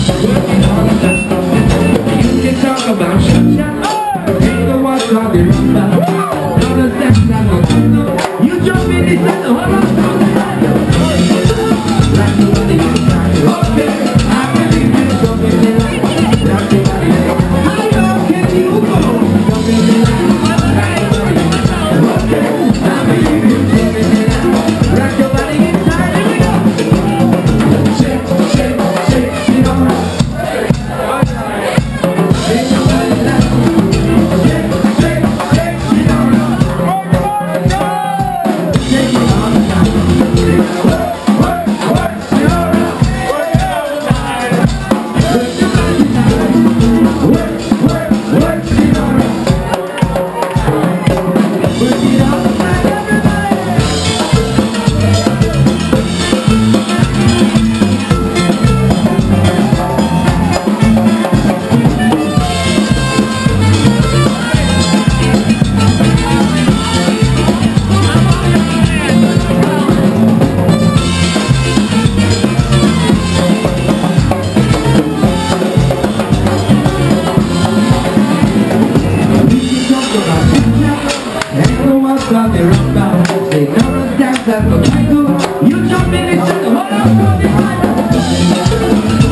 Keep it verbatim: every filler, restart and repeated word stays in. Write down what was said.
working on the dance. You can talk about shut ain't no one talking about. Don't understand that no. You jump in this and hold on. Like nobody can find you. Okay, I believe you jump in the line. Like nobody can. How long can you go? Jump in the line. Like nobody can. Okay, I believe you jump in the line. Like nobody can find you. Here we go. Shake, shake, shake, shake on. Shake nobody like. Shake, shake, shake, shake on. Shake it on the time. They never dance at the cycle. You jump in and shut the whole up.